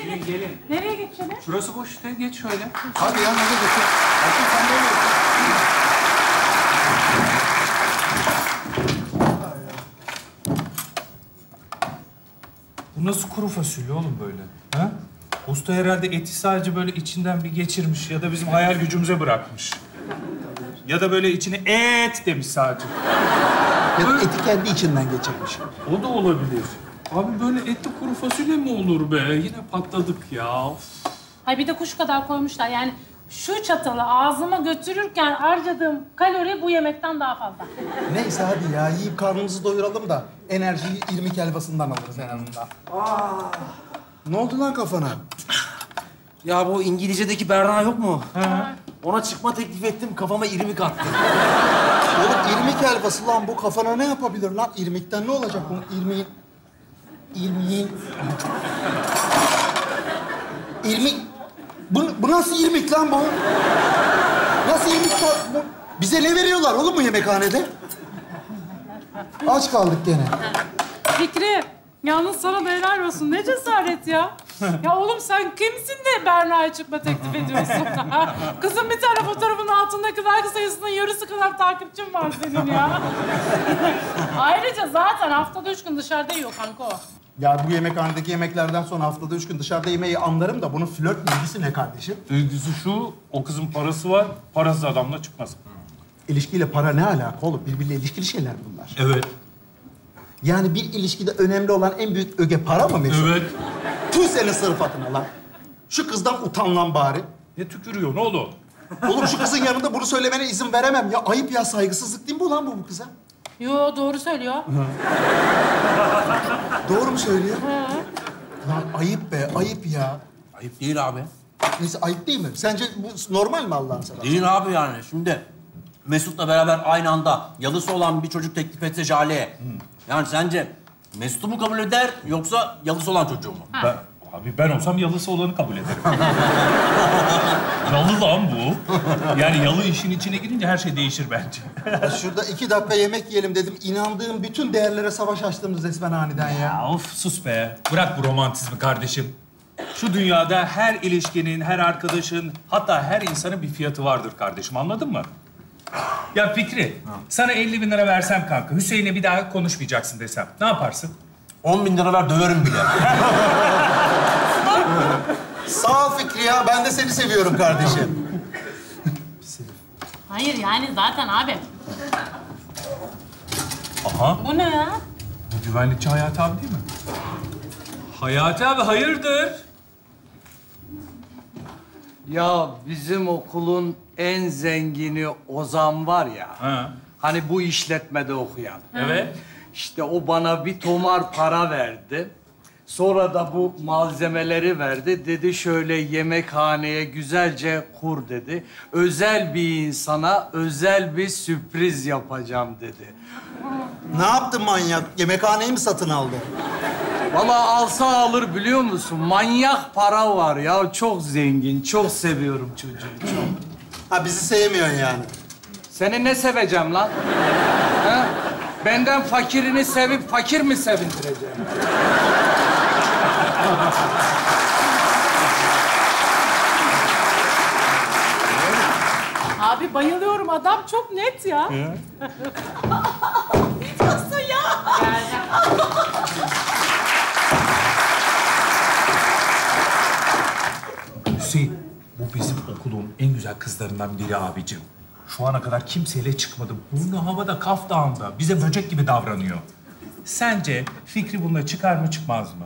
Gelin, gelin. Nereye geçelim? Şurası boş işte, geç şöyle. Hadi ya, hadi geçelim. Hadi sen de öyle. Bu nasıl kuru fasulye oğlum böyle? Ha? Usta herhalde eti sadece böyle içinden bir geçirmiş ya da bizim hayal gücümüze bırakmış. Ya da böyle içine et demiş sadece. Ya da eti kendi içinden geçirmiş. O da olabilir. Abi böyle etli kuru fasulye mi olur be? Yine patladık ya. Of. Hay bir de kuş kadar koymuşlar. Yani şu çatalı ağzıma götürürken harcadığım kalori bu yemekten daha fazla. Neyse hadi ya, yiyip karnımızı doyuralım da enerjiyi irmik helvasından alırız en azından. Ne oldu lan kafana? Ya bu İngilizce'deki Berna yok mu? He. Ona çıkma teklif ettim, kafama irmik attı. Oğlum irmik helvası lan, bu kafana ne yapabilir lan? İrmikten ne olacak bunun irmiğin... İrmik... Bu nasıl irmik lan bu? Nasıl irmik bu? Bize ne veriyorlar oğlum bu yemekhanede? Aç kaldık gene. Fikri, yalnız sana da helal olsun. Ne cesaret ya. Ya oğlum sen kimsin de Berna'ya çıkma teklif ediyorsun? Kızım bir tane fotoğrafın altındaki like sayısının yarısı kadar takipçin var senin ya. Ayrıca zaten haftada 3 gün dışarıda yiyor kanka. Ya bu yemekhanedeki yemeklerden sonra haftada 3 gün dışarıda yemeği anlarım da bunun flört ilgisi ne kardeşim? İlgisi şu, o kızın parası var, parasız adamla çıkmaz. İlişkiyle para ne alaka oğlum? Birbiriyle ilişkili şeyler bunlar. Evet. Yani bir ilişkide önemli olan en büyük öge para mı Mesut? Evet. Tüh senin sırfatına lan. Şu kızdan utan lan bari. Ne tükürüyor, ne oldu? Oğlum şu kızın yanında bunu söylemene izin veremem ya. Ayıp ya, saygısızlık değil mi bu lan bu kıza? Yo doğru söylüyor. Doğru mu söylüyor? Lan ayıp be, ayıp ya. Ayıp değil abi. Neyse ayıp değil mi? Sence bu normal mi Allah'ın sana? Değil abi yani. Şimdi Mesut'la beraber aynı anda yalısı olan bir çocuk teklif etse Jale'ye. Yani sence Mesut'u mu kabul eder yoksa yalısı olan çocuğu mu? Ben olsam yalısı olanı kabul ederim. Yalı lan bu. Yani yalı işin içine girince her şey değişir bence. Ya şurada 2 dakika yemek yiyelim dedim. İnandığım bütün değerlere savaş açtınız resmen aniden ya. Ya of sus be. Bırak bu romantizmi kardeşim. Şu dünyada her ilişkinin, her arkadaşın, hatta her insanın bir fiyatı vardır kardeşim. Anladın mı? Ya Fikri, sana 50 bin lira versem kanka, Hüseyin'e bir daha konuşmayacaksın desem, ne yaparsın? 10 bin lira ver, döverim bile. Sağ ol Fikri ya. Ben de seni seviyorum kardeşim. Hayır yani zaten abi. Aha, Bu ne ya? bu güvenlikçi Hayati abi değil mi? Hayati abi hayırdır? Ya bizim okulun en zengini Ozan var ya. Ha. Hani bu işletmede okuyan. Evet. İşte o bana bir tomar para verdi. Sonra da bu malzemeleri verdi. Dedi şöyle yemekhaneye güzelce kur dedi. Özel bir insana özel bir sürpriz yapacağım dedi. Ne yaptın manyak? Yemekhaneyi mi satın aldın? Vallahi alsa alır biliyor musun? Manyak para var ya. Çok zengin. Çok seviyorum çocuğu. Çok. Ha bizi sevmiyorsun yani. Seni ne seveceğim lan? Ha? Benden fakirini sevip fakir mi sevindireceğim? Abi bayılıyorum. Adam çok net ya. Ne diyorsun ya? Hüseyin, bu bizim okulun en güzel kızlarından biri abicim. Şu ana kadar kimseyle çıkmadı. Burnu havada, kaf dağında. Bize böcek gibi davranıyor. Sence Fikri bununla çıkar mı, çıkmaz mı?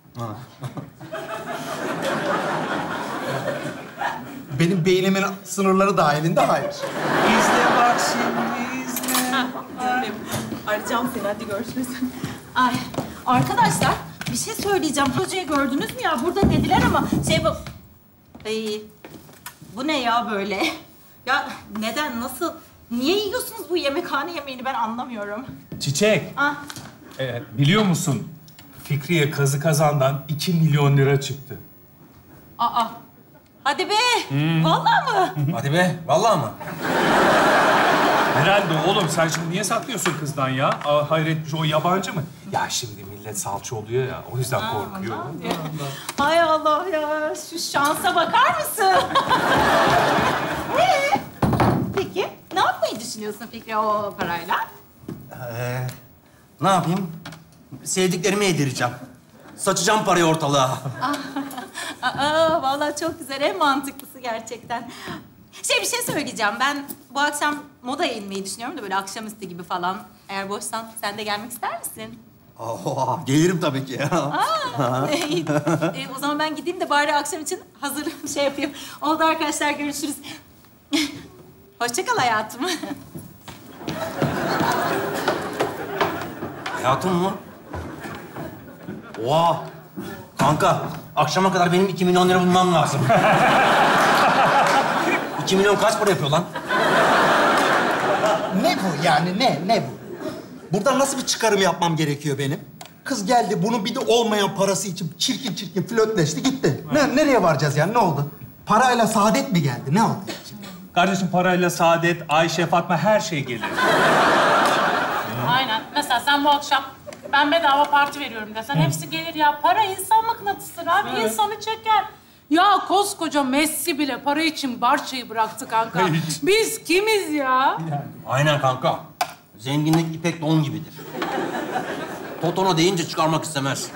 Benim beynimin sınırları dahilinde hayır. İzle bak şimdi, izle. Arayacağım seni, hadi görüşürüz. Ay, arkadaşlar bir şey söyleyeceğim. Hocayı gördünüz mü ya? Burada dediler ama bu... Ay, bu ne ya böyle? Ya neden, nasıl, niye yiyorsunuz bu yemekhane yemeğini ben anlamıyorum. Çiçek, Ah, biliyor musun? Fikriye kazı kazandan 2 milyon lira çıktı. aa. Hadi be, vallahi mı? Hadi be, vallahi mı? Herhalde oğlum, sen şimdi niye saklıyorsun kızdan ya? Hayret, o yabancı mı? Ya şimdi millet salça oluyor ya, o yüzden korkuyor. Hay Allah ya. şu şansa bakar mısın? Peki, ne yapmayı düşünüyorsun Fikri o parayla? Ne yapayım? Sevdiklerimi yedireceğim. Saçacağım parayı ortalığa. Vallahi çok güzel, en mantıklısı gerçekten. Bir şey söyleyeceğim. Ben bu akşam modaya inmeyi düşünüyorum da böyle akşamüstü gibi falan. Eğer boşsan sen de gelmek ister misin? Oha, gelirim tabii ki. İyi. O zaman ben gideyim de bari akşam için hazır yapayım. Oldu arkadaşlar, görüşürüz. Hoşça kal hayatım. Hayatım mı? Oha! Kanka, akşama kadar benim 2 milyon lira bulmam lazım. 2 milyon kaç para yapıyor lan? Ne bu yani? Ne bu? Buradan nasıl bir çıkarım yapmam gerekiyor benim? Kız geldi, bunun bir de olmayan parası için çirkin flörtleşti gitti. Nereye varacağız yani? Ne oldu? Parayla saadet mi geldi? Ne oldu? Kardeşim parayla saadet, Ayşe, Fatma her şey gelir. Aynen. Mesela sen bu akşam ben bedava parti veriyorum desen hepsi gelir ya. Para insan mıknatısıdır abi. Evet. İnsanı çeker. Ya koskoca Messi bile para için Barça'yı bıraktı kanka. Biz kimiz ya? Aynen kanka. Zenginlik ipek don gibidir. Totona deyince çıkarmak istemez.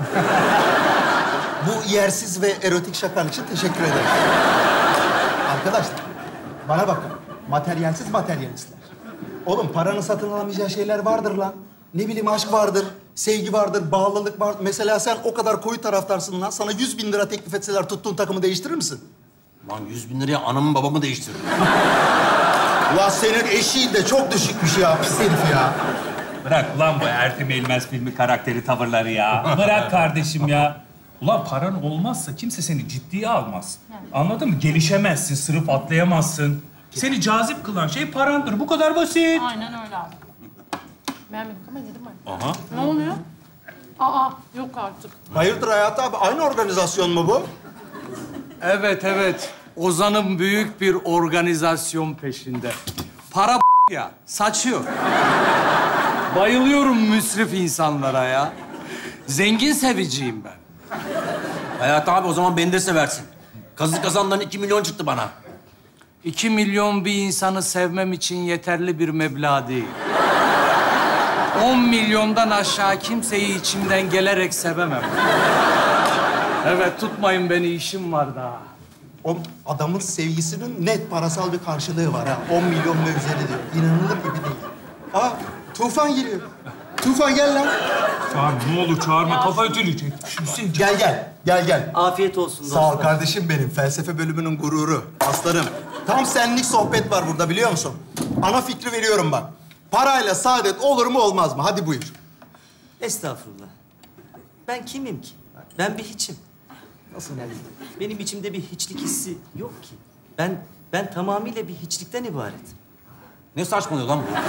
Bu yersiz ve erotik şakan için teşekkür ederim. Arkadaşlar, bana bakın. Materyalsiz materyalistler. Oğlum paranın satın alamayacağı şeyler vardır lan. Ne bileyim aşk vardır, sevgi vardır, bağlılık var. Mesela sen o kadar koyu taraftarsın lan. Sana 100.000 lira teklif etseler tuttuğun takımı değiştirir misin? Lan 100.000 liraya anamı babamı değiştirdim. Ulan senin eşiğin de çok düşükmüş ya, pis herif ya. Bırak ulan bu Ertem Elmez filmi karakteri tavırları ya. Bırak kardeşim ya. Ulan paran olmazsa kimse seni ciddiye almaz. Anladın mı? Gelişemezsin, sınıf atlayamazsın. Seni cazip kılan şey parandır. Bu kadar basit. Aynen öyle abi. Beğenmedik ama yedim ben. Aha. Ne oluyor? Aa, yok artık. Hayırdır Hayat abi, aynı organizasyon mu bu? Evet. Ozan'ın büyük bir organizasyon peşinde. Para ya, saçıyor. Bayılıyorum müsrif insanlara ya. Zengin seviciyim ben. Hayat abi o zaman beni de seversin. Kazı kazandan 2 milyon çıktı bana. 2 milyon bir insanı sevmem için yeterli bir meblağ değil. 10 milyondan aşağı kimseyi içimden gelerek sevemem. Evet, tutmayın beni, işim var daha. O adamın sevgisinin net parasal bir karşılığı var ha. 10 milyon ve üzeri diyor. İnanılır gibi değil. Aa, Tufan geliyor. Tufan gel lan. Çağırma, ne olur çağırma. Kafa ütüleyecek. Hüseyin, Gel. Afiyet olsun dostlar. Sağ ol kardeşim benim. Felsefe bölümünün gururu. Aslanım. Tam senlik sohbet var burada biliyor musun? Ana fikri veriyorum bak. Parayla saadet olur mu olmaz mı? Hadi buyur. Estağfurullah. Ben kimim ki? Ben bir hiçim. Nasıl yani? Benim içimde bir hiçlik hissi yok ki. Ben tamamıyla bir hiçlikten ibaret. Ne saçmalıyor lan bu?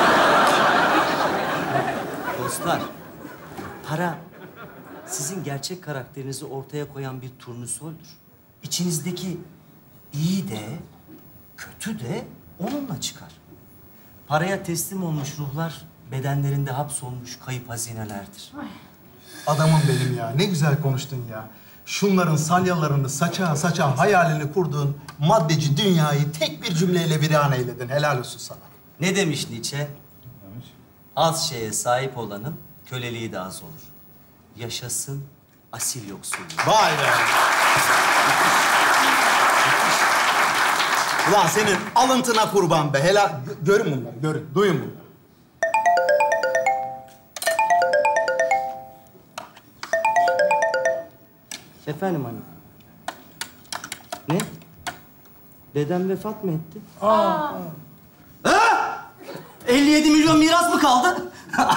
Dostlar, para sizin gerçek karakterinizi ortaya koyan bir turnusoldür. İçinizdeki iyi de, kötü de onunla çıkar. Paraya teslim olmuş ruhlar bedenlerinde hapsolmuş kayıp hazinelerdir. Adamım benim ya. Ne güzel konuştun ya. Şunların salyalarını saça hayalini kurduğun maddeci dünyayı tek bir cümleyle viran eyledin. Helal olsun sana. Ne demiş Nietzsche? Az şeye sahip olanın köleliği de az olur. Yaşasın asil yoksulluğu. Vay be. Ulan senin alıntına kurban be. Helal. Görün bunları, görün. Duyun bunları. Efendim anne. Ne? Dedem vefat mı etti? 57 milyon miras mı kaldı?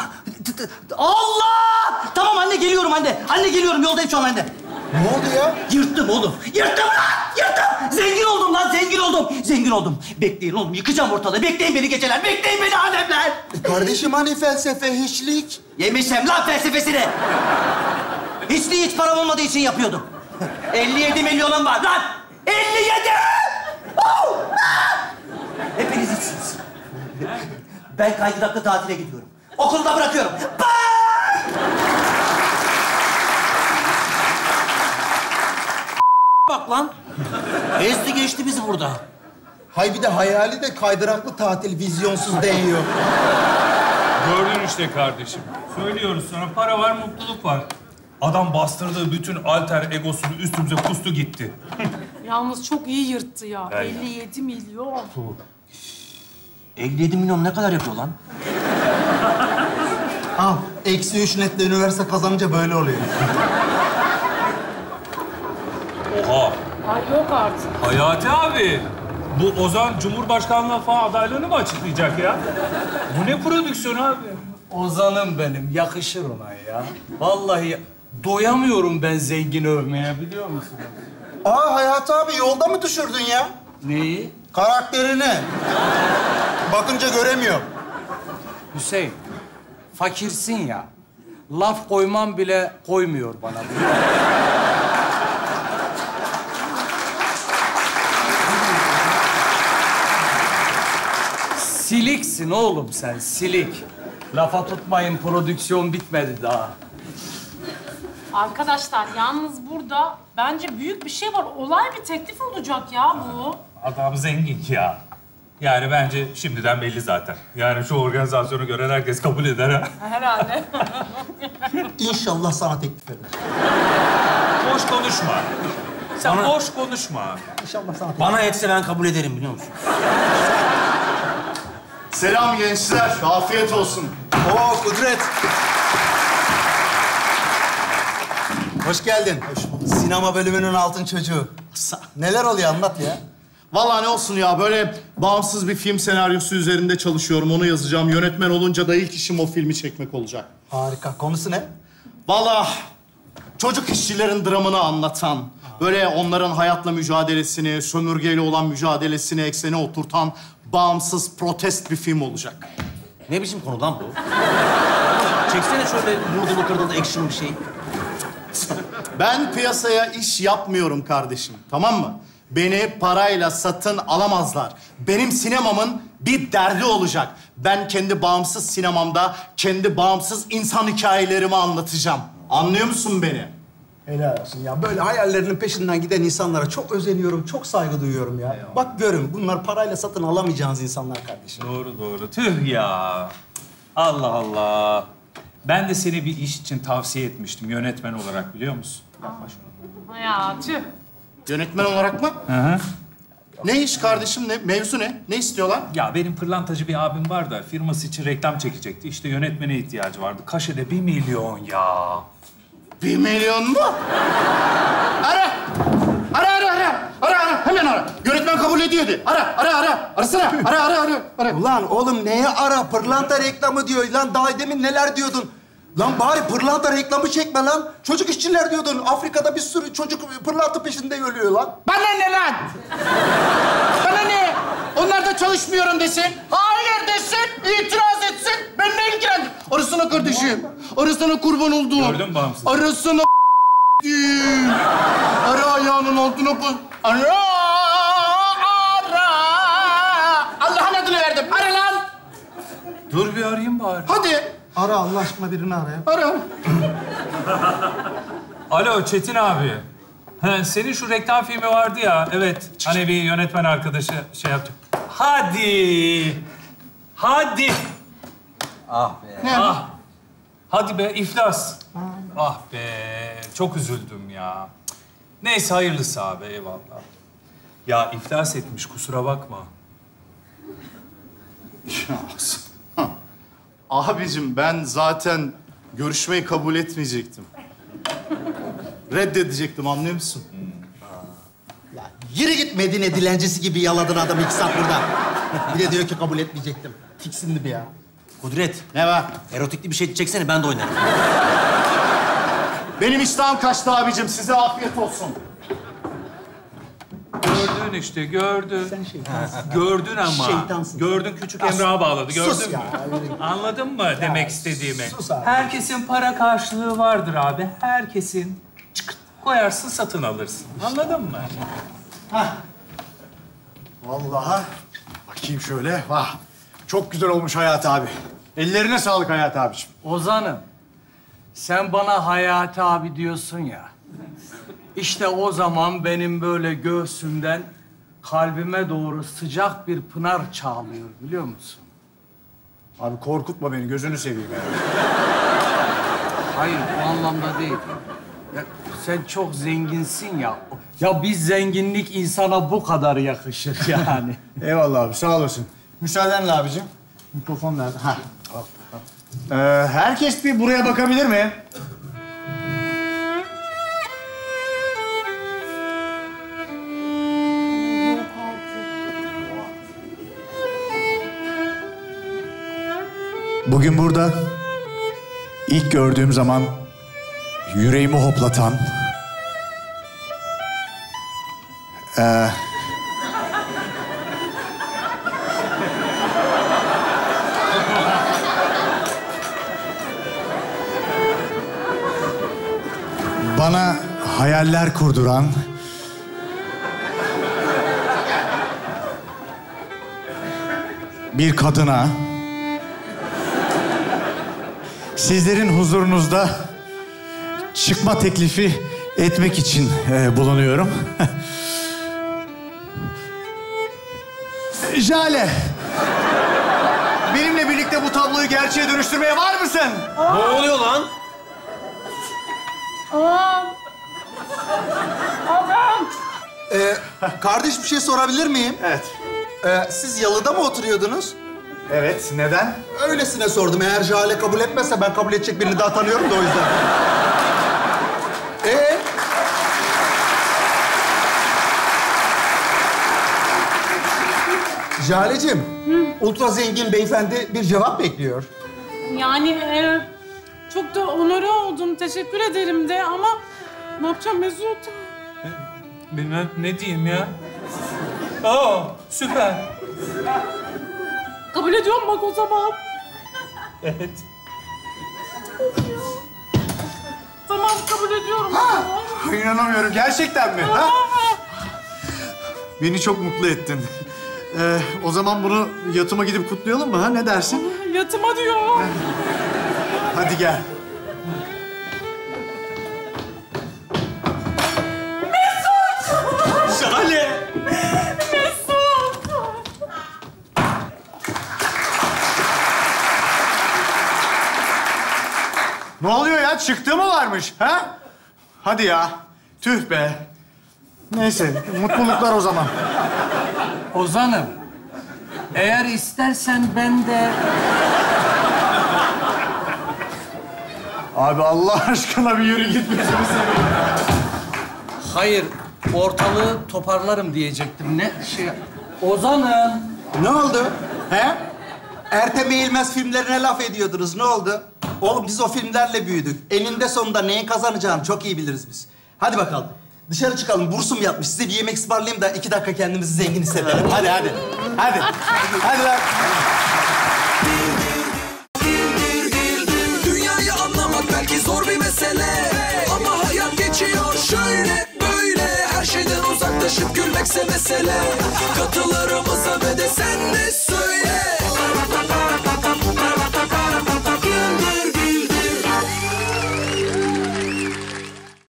Allah! Tamam anne geliyorum anne. Anne geliyorum yoldayım şu an anne. Ne oldu ya? Yırttım oğlum. Yırttım lan! Yırttım! Zengin oldum lan, zengin oldum. Bekleyin oğlum, yıkacağım ortalığı. Bekleyin beni geceler, bekleyin beni alemler. Kardeşim hani felsefe, hiçlik? Yemişim lan felsefesini. Hiç param olmadığı için yapıyordum. 57 milyonum var lan! 57! Oh! Hepiniz içsiniz. Ben kaydıraklı tatile gidiyorum. Okulu da bırakıyorum. Bye! bak lan. Ezdi geçti bizi burada. Hay bir de hayali de kaydıraklı tatil, vizyonsuz değiyor. Gördün işte kardeşim. Söylüyoruz sana, para var, mutluluk var. Adam bastırdığı bütün alter egosunu üstümüze kustu gitti. Yalnız çok iyi yırttı ya. Aynen. 57 milyon. 57 milyon ne kadar yapıyor lan? Al, -3 netle üniversite kazanınca böyle oluyor. Oha! Ay yok artık. Hayati abi, bu Ozan Cumhurbaşkanlığı falan adaylığını mı açıklayacak ya? Bu ne prodüksiyon abi? Ozan'ım benim. Yakışır ona ya. Vallahi doyamıyorum ben zengin övmeye biliyor musun? Aa Hayati abi yolda mı düşürdün ya? Neyi? Karakterini. Bakınca göremiyorum. Hüseyin, fakirsin ya. Laf koymam bile koymuyor bana. Siliksin oğlum sen, silik. Lafa tutmayın, prodüksiyon bitmedi daha. Arkadaşlar yalnız burada bence büyük bir şey var. Olay bir teklif olacak ya bu. Adam zengin ya. Yani bence şimdiden belli zaten. Yani şu organizasyonu gören herkes kabul eder ha. Herhalde. İnşallah sana teklif eder. Boş konuşma. Sen boş konuşma. İnşallah sana teklif Bana etse ben kabul ederim biliyor musun? Selam gençler, afiyet olsun. Oo Kudret. Hoş geldin. Hoş bulduk. Sinema bölümünün altın çocuğu. Neler oluyor anlat ya. Vallahi ne olsun ya, böyle bağımsız bir film senaryosu üzerinde çalışıyorum. Onu yazacağım. Yönetmen olunca da ilk işim o filmi çekmek olacak. Harika. Konusu ne? Vallahi çocuk işçilerin dramını anlatan, böyle onların hayatla mücadelesini, sömürgeyle olan mücadelesini eksene oturtan bağımsız, protest bir film olacak. Ne biçim konu lan bu? Çeksene şöyle vurdulu kırdılı action bir şey. Ben piyasaya iş yapmıyorum kardeşim, tamam mı? Beni parayla satın alamazlar. Benim sinemamın bir derdi olacak. Ben kendi bağımsız sinemamda kendi bağımsız insan hikayelerimi anlatacağım. Anlıyor musun beni? Helal olsun ya. Böyle hayallerinin peşinden giden insanlara çok özeniyorum, çok saygı duyuyorum ya. Bak görün, bunlar parayla satın alamayacağınız insanlar kardeşim. Doğru doğru. Tüh ya. Allah Allah. Ben de seni bir iş için tavsiye etmiştim yönetmen olarak biliyor musun? Yapma şunu. Ya tüh. Yönetmen olarak mı? Hı hı. Ne iş kardeşim, ne? Mevzu ne? Ne istiyorlar? Ya benim pırlantacı bir abim var da firması için reklam çekecekti. İşte yönetmene ihtiyacı vardı. Kaşede 1 milyon ya. 1 milyon mu? Ara! Ara! Hemen ara! Yönetmen kabul ediyordu. Ara! Arasana! Ara! Ulan oğlum neye ara? Pırlanta reklamı diyor. Lan daha demin neler diyordun? Lan bari pırlanta reklamı çekme lan. Çocuk işçiler diyordun. Afrika'da bir sürü çocuk pırlanta peşinde ölüyor lan. Bana ne lan? Bana ne? Onlar da çalışmıyorum desin. Hayır desin, itiraz etsin. Ben ne ilgilendim? Arasına kardeşim. Arasına kurban olduğum. Gördün mü bağımsız? Arasına ara ayağının altına koy. Ara! Allah'ın adını verdim. Ara lan! Dur bir arayayım bari. Hadi. Ara Allah aşkına birini ara ya. Ara. Alo Çetin abi. He, senin şu reklam filmi vardı ya. Evet. Hani bir yönetmen arkadaşı şey yaptı. Hadi. Ah be. Ah. Hadi be iflas. Ah be. Çok üzüldüm ya. Neyse hayırlısı abi eyvallah. Ya iflas etmiş kusura bakma. Abicim ben zaten görüşmeyi kabul etmeyecektim. Reddedecektim anlıyor musun? Ya yürü git Medine dilencisi gibi yaladın adamı 2 saat burada. Bir de diyor ki kabul etmeyecektim. Tiksindi bir ya. Kudret, Ne var? erotikli bir şey çeksene ben de oynarım. Benim iştahım kaçtı abicim. Size afiyet olsun. Gördün işte gördün. Sen şeytansın. Gördün ama. Şeytansın. Gördün küçük Emrah'a bağladı. Gördün sus mü? ya. Anladın mı demek istediğimi? sus abi. Herkesin para karşılığı vardır abi. Herkesin çıkırt koyarsın satın alırsın. Anladın mı? Vallahi bakayım şöyle. Vah. Çok güzel olmuş Hayati abi. Ellerine sağlık Hayati abiciğim. Ozan'ım, sen bana Hayati abi diyorsun ya. İşte o zaman benim böyle göğsümden kalbime doğru sıcak bir pınar çağlıyor biliyor musun? Abi korkutma beni, gözünü seveyim ya. Hayır, bu anlamda değil. Ya, sen çok zenginsin ya. Ya bir zenginlik insana bu kadar yakışır yani. Eyvallah abi, sağ olasın. Müsaadenle abicim. Mikrofon nerede? Ha. Herkes bir buraya bakabilir mi? Bugün burada ilk gördüğüm zaman yüreğimi hoplatan bana hayaller kurduran bir kadına sizlerin huzurunuzda çıkma teklifi etmek için bulunuyorum. Jale, benimle birlikte bu tabloyu gerçeğe dönüştürmeye var mısın? Ne oluyor lan? Kardeş bir şey sorabilir miyim? Evet. Siz yalıda mı oturuyordunuz? Evet, neden? Öylesine sordum. Eğer Jale kabul etmezse ben kabul edecek birini daha tanıyorum da o yüzden. Jale'cim, ultra zengin beyefendi bir cevap bekliyor. Yani çok da onore oldum. Teşekkür ederim de ama ne yapacağım Mesut? Bilmem ne diyeyim ya. Oo, süper. Kabul ediyorum bak o zaman. Evet. Tamam kabul ediyorum. İnanamıyorum, gerçekten mi? Ha? Beni çok mutlu ettin. O zaman bunu yatıma gidip kutlayalım mı? Ha? Ne dersin? Yatıma diyor. Hadi gel. Şahane. Mesut! Ne oluyor ya? Çıktığı mı varmış? Ha? Hadi ya. Tüh be. Neyse, mutluluklar o zaman. Ozan'ım, eğer istersen ben de... Abi Allah aşkına bir yürü git gözünü seveyim. Hayır, ortalığı toparlarım diyecektim. Ne şey... Ozan'ım. Ne oldu? He? Ertem Eğilmez filmlerine laf ediyordunuz. Ne oldu? Oğlum biz o filmlerle büyüdük. Eninde sonunda neyin kazanacağını çok iyi biliriz biz. Hadi bakalım. Dışarı çıkalım. Bursum yatmış. Size bir yemek ısmarlayayım da 2 dakika kendimizi zengin hissedelim. Hadi hadi. Hadi. Hadi lan. Dünyayı anlamak belki zor bir mesele, ama hayat geçiyor şöyle böyle. Her şeyden uzaklaşıp gülmekse mesele. Katılarımıza ve de sen de söyle.